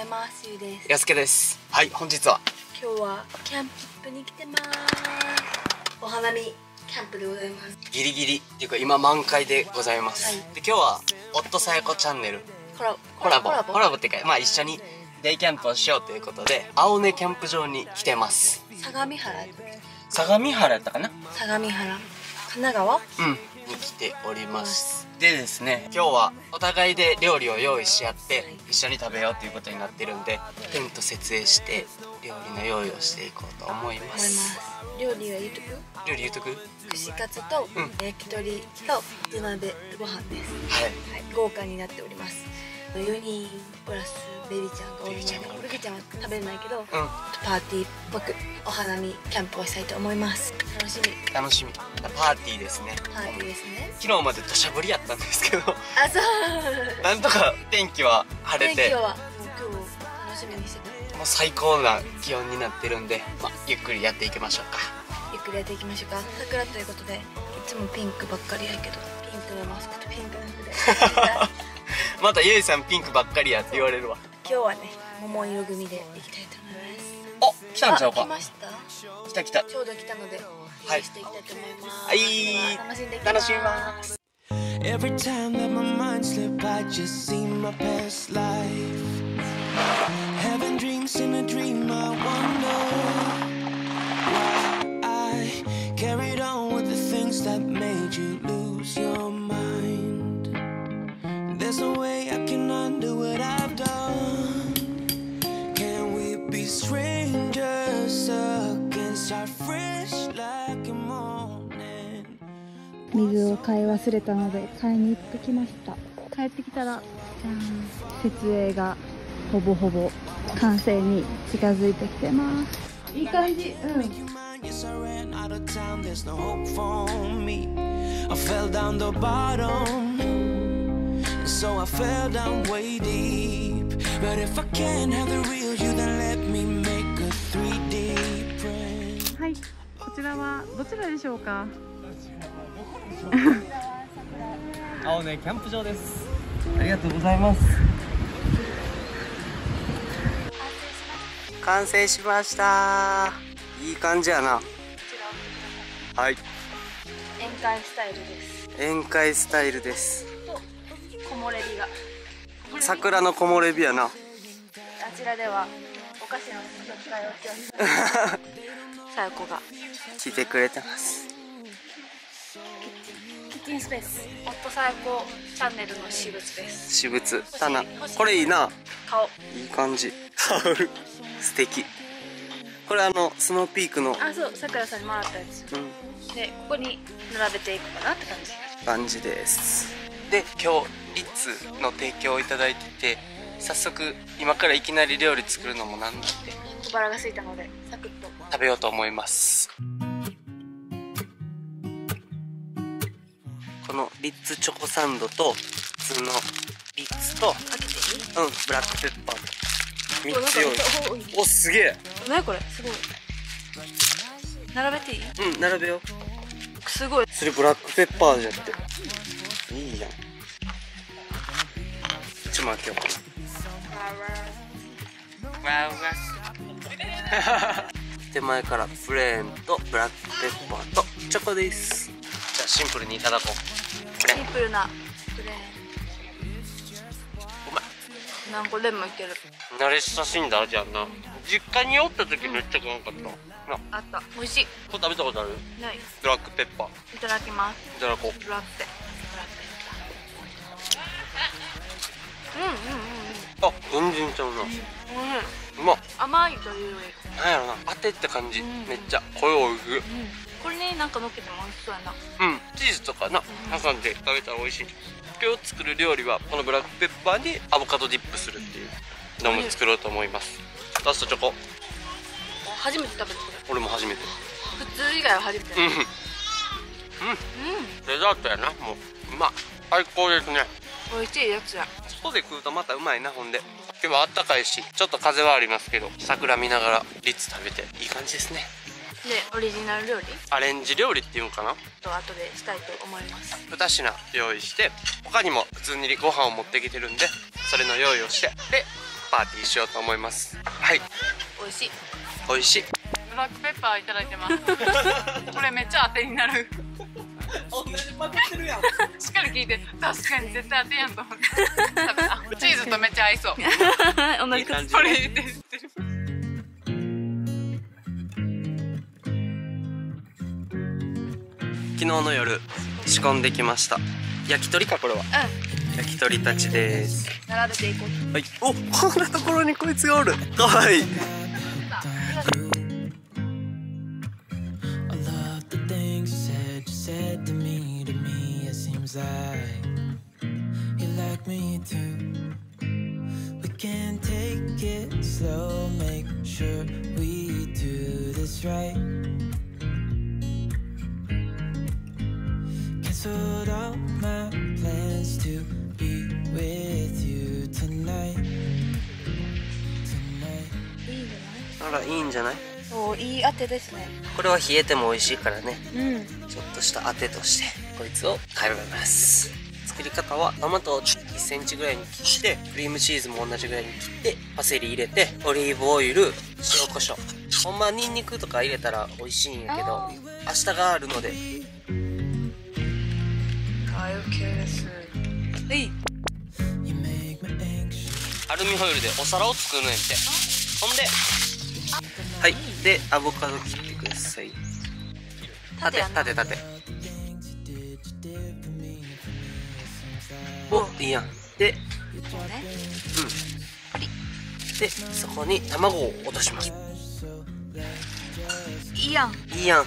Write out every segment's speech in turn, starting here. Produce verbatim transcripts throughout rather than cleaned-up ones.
ます。ゆうです。 やすけです。はい、本日は今日はキャンプに来てます。お花見キャンプでございます。 ギリギリっていうか今満開でございます。はい、で今日は夫さやこチャンネルコラボコラボコラボっていうか、まあ一緒にデイキャンプをしようということで青根キャンプ場に来てます。 相模原相模原やったかな、 相模原神奈川うんに来ております。でですね、今日はお互いで料理を用意し合って一緒に食べようということになってるんで、テント設営して料理の用意をしていこうと思います。 料理は言うとく料理言うとく串カツと焼き鳥と土鍋ご飯です。はい、はい、豪華になっております。よにんプラスベビちゃんがおるので、ベビちゃんは食べれないけど、うん、パーティーっぽくお花見キャンプをしたいと思います。楽しみ楽しみ。パーティーですね。 パーティーですね。 昨日まで土砂降りやったんですけど、 あ、そうなんとか天気は晴れて、 天気はもう今日楽しみにしてた。 もう最高な気温になってるんで、まあ、ゆっくりやっていきましょうか。 ゆっくりやっていきましょうか。桜ということでいつもピンクばっかりやけど、ピンクのマスクとピンクの服でまたゆいさんピンクばっかりやって言われるわ。 今日はね、桃色組で行きたいと思います。 お、来たんちゃうか。 来ました。 来た来た。 ちょうど来たので、はい、していきたいと思います。 はい、楽しんでいきます。楽しみます。 Every time that my mind slip, I just see my past life. Having dreams in a dream, I wonder why I carried on with the things that made you lose your mind. There's no way I can undo what I've done. Can we be strangers again, start fresh like a morning? 水を買い忘れたので買いに行ってきました。帰ってきたらじゃん、設営がほぼほぼ完成に近づいてきてます。いい感じ。うん。 Yes, I ran out of town, there's no hope for me. I fell down the bottom, so I fell down way deep. But if I can't have the real you, then let me make a スリーディー print. はい、こちらはどちらでしょうか。 青根キャンプ場です。ありがとうございます。完成しました。いい感じやな。はい。 宴会スタイルです。 宴会スタイルです。 木漏れ日が。 桜の木漏れ日やな。あちらではお菓子の使い置きをしてさやこが来てくれてます。 キッチンスペース。夫さやこチャンネルの私物です。 私物。棚。これいいな。 顔。 いい感じ。タオル。素敵。これあのスノーピークの。 あ、そう、さくらさんにもらったやつ。うん。で、ここに並べていくかなって感じ。 感じです。で、今日リッツの提供をいただいてて、早速今からいきなり料理作るのもなんなんで。 小腹が空いたのでサクッと食べようと思います。このリッツチョコサンドと普通のリッツと、 開けていい？ うん、ブラックペッパーとみっつ用意。お、すげえ。 何これ、すごい。並べていい？ うん、並べよう。 すごい。 それブラックペッパーじゃって。いいやん。ちょっと待ってよ。わわわ。手前からプレーンとブラックペッパーとチョコです。じゃあシンプルにいただこう。 シンプルなプレーン。 うまい。 何個でもいける。 慣れ親しんだ味やんな。実家におった時めっちゃうまかったな。 あった。美味しい。 これ食べたことある？ ない。 ブラックペッパー。 いただきます。 いただこう。 ブラックペ。うんうんうんうん。 あ、全然ちゃうな。 うん。 うまっ。 甘いというより。 なんやろな、当てって感じ。めっちゃ。これおいしい。うん。 これになんか乗っけても美味しそうやな。 うん。チーズとかな、挟んで食べたら美味しい。今日作る料理はこのブラックペッパーにアボカドディップするっていうのも作ろうと思います。ラストチョコ。 初めて食べるこれ。 俺も初めて。 普通以外は初めて。うん。うん。 デザートやな、もう。うまっ。最高ですね。 美味しいやつや。 外で食うとまたうまいな。ほんで今日はあったかいし、ちょっと風はありますけど、桜見ながらリッツ食べていい感じですね。 で、オリジナル料理アレンジ料理っていうんかなと後でしたいと思います。 に品用意して、他にも普通にご飯を持ってきてるんで、それの用意をして、でパーティーしようと思います。はい、 美味しい。 美味しい。 ブラックペッパーいただいてます。これめっちゃ当てになる。 同じパクってるやん。 しっかり聞いて、確かに絶対当てやんと思って食べた。チーズとめっちゃ合いそう。 同じ感じ。 これ入れてる。 昨日の夜仕込んできました。焼き鳥かこれは。うん。焼き鳥たちです。 並べていこう。 はい。お、こんなところにこいつがおる。かわいい。Said to me, to me, it seems like you like me too. We can take it slow, make sure we do this right. Cancelled all my plans to be with you tonight. Tonight. あら、いいんじゃない？ そう、いい当てですね。 これは冷えても美味しいからね。 うん。 ちょっとした当てとしてこいつを買います。作り方はトマトをいっセンチぐらいに切って、クリームチーズも同じぐらいに切って、パセリ入れて、オリーブオイル、塩コショウ。ほんまはニンニクとか入れたら美味しいんやけど、明日があるので。 はい、OK です。はい。 アルミホイルでお皿を作るねんて。ほんで、はい、でアボカド切ってください。縦縦縦。お、いいやん。で、うん。で、そこに卵を落とします。 いいやん。 いいやん。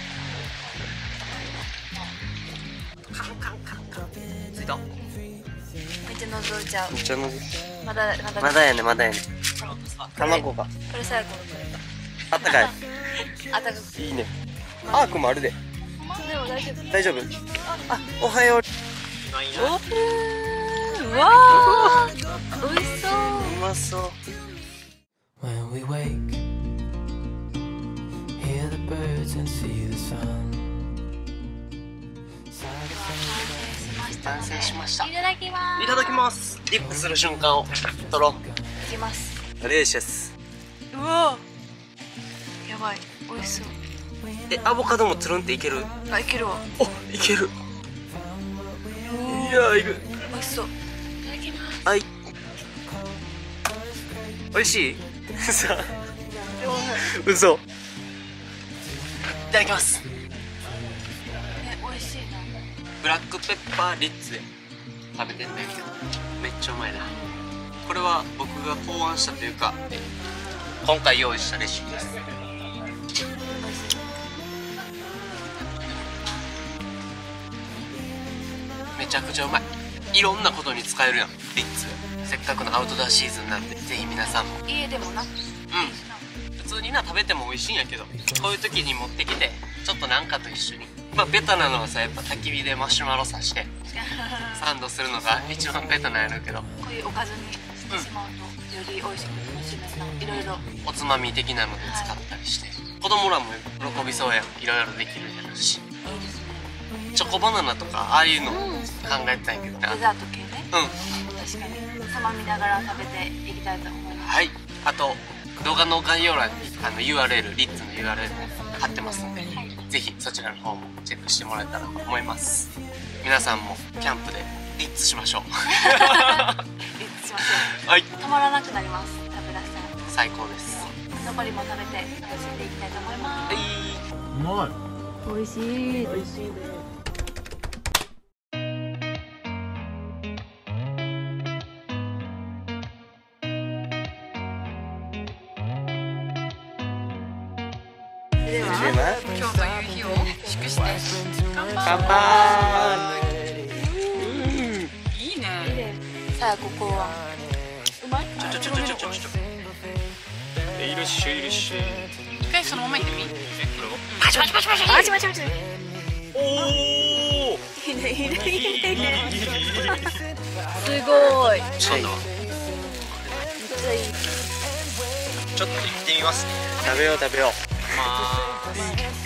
ついた？ めっちゃ覗いちゃう。 めっちゃ覗い。 まだまだ。 まだやねまだやね。卵が。 これ最後のこれ。 あったかい。 あったかく。 いいね。アークもあるで。 でも大丈夫。 大丈夫。あ、おはよう。 オープン。わあ。美味しそう。 うまそう。When we wake, hear the birds and see the sun. 完成しました。 いただきます。 いただきます。ディップする瞬間を撮ろう。 いきます。 デリシャス。 うわ。やばい。美味しそう。 え、アボカドもつるんっていける？ あ、いけるわ。 お、いける。いや、いく。 美味しそう。いただきます。 はい。美味しい？さあ。嘘。いただきます。 え、美味しいな。 ブラックペッパーリッツで食べてんだけど、めっちゃうまいな。これは僕が考案したというか、今回用意したレシピです。めちゃくちゃうまい。いろんなことに使えるやん、リッツ。せっかくのアウトドアシーズンなんで、ぜひ皆さんも。 家でもな。うん。 普通にな食べても美味しいんやけど、こういう時に持ってきて、ちょっとなんかと一緒に。まあベタなのはさ、やっぱ焚き火でマシュマロさしてサンドするのが一番ベタなんやろうけど、 こういうおかずにしてしまうと、より美味しく楽しめるな。いろいろおつまみ的なので使ったりして、はい、子供らも喜びそうやん。いろいろできるやろうし。いいですね。チョコバナナとかああいうの考えてたんやけどな。 デザート系ね。 うん。 確かにつまみながら食べていきたいと思います。 はい。あと動画の概要欄にあの ユーアールエル、リッツの ユーアールエル も貼ってますんで、はい、ぜひそちらの方もチェックしてもらえたらと思います。皆さんもキャンプでリッツしましょう。リッツしましょう。 はい。 止まらなくなります。食べ出したら最高です。 残りも食べて楽しんでいきたいと思います。 はい。 うまい。美味しい。美味しいです。 では今日の夕日を祝して乾杯。 乾杯。 いいね。 さあここはうまい。 ちょちょちょちょちょちょちょ。いるっしょいるっしょ。 一回そのままいってみ。 パチパチパチパチパチパチパチ。 おお。 いいねいいねいいねいいね。すごい。 そうだ。 めっちゃいい。 ちょっと行ってみますね。食べよう食べよう。まあ。 美味しい。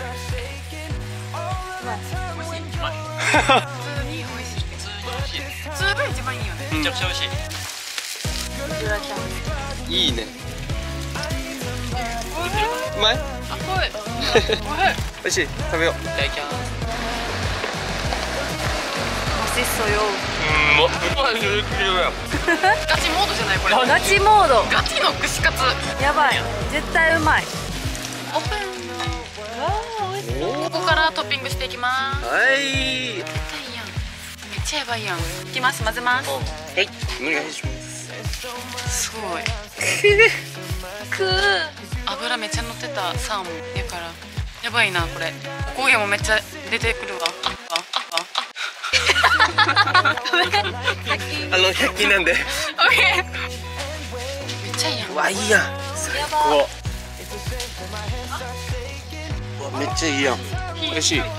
普通に美味しい。普通に美味しい。普通が一番いいよね。 めちゃくちゃ美味しい。 グラタン。 いいね。うまい？ あ、これ。 美味しい。食べよう。いただきます。 맛있어요。 うん、もうガガチモードじゃないこれ。 ガチモード。 ガチの串カツ。 やばい。絶対うまい。 オープン。ここからトッピングしていきます。 はい。 めっちゃやばいやん。いきます。混ぜます。 はい。お願いします。 すごい。 くー。 油めっちゃ乗ってたサーモンやからやばいなこれ。お焦げもめっちゃ出てくるわ。ああああ。 あのひゃく均なんで。 オッケー。めっちゃいいやん。 うわいいやん。 やばい。 うわめっちゃいいやん。美味しい。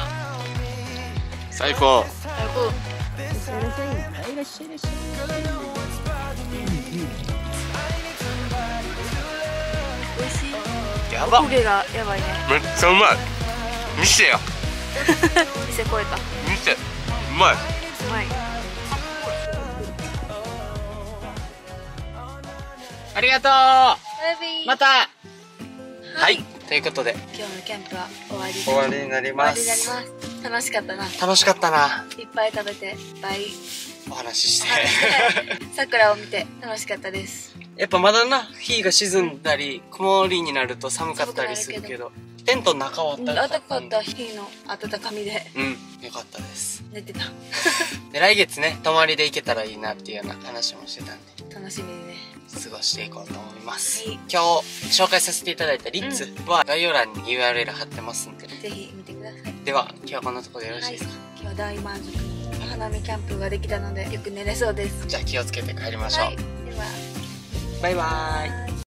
最高。 最高。美味しい。 やば。 お焦げがやばいね。 めっちゃうまい。見せてよ。 店超えた。 見せて。うまい。 うまい。 ありがとう。また。はい。ということで今日のキャンプは終わり。 終わりになります。 終わりになります。楽しかったな。 楽しかったな。 いっぱい食べていっぱいお話しして。 桜を見て楽しかったです。 やっぱまだな日が沈んだり曇りになると寒かったりするけど、テントの中は暖か暖かかったんで、 った日の暖かみでうんよかったです。 寝てた。 で来月ね泊まりで行けたらいいなっていうような話もしてたんで楽しみにね。 過ごしていこうと思います。 はい、 今日紹介させていただいたリッツは概要欄に ユーアールエル 貼ってますんで、 ぜひ見てください。 では今日はこんなところでよろしいですか？ はい、今日は大満足にお花見キャンプができたのでよく寝れそうです。 じゃあ気をつけて帰りましょう。 はい、ではバイバーイ。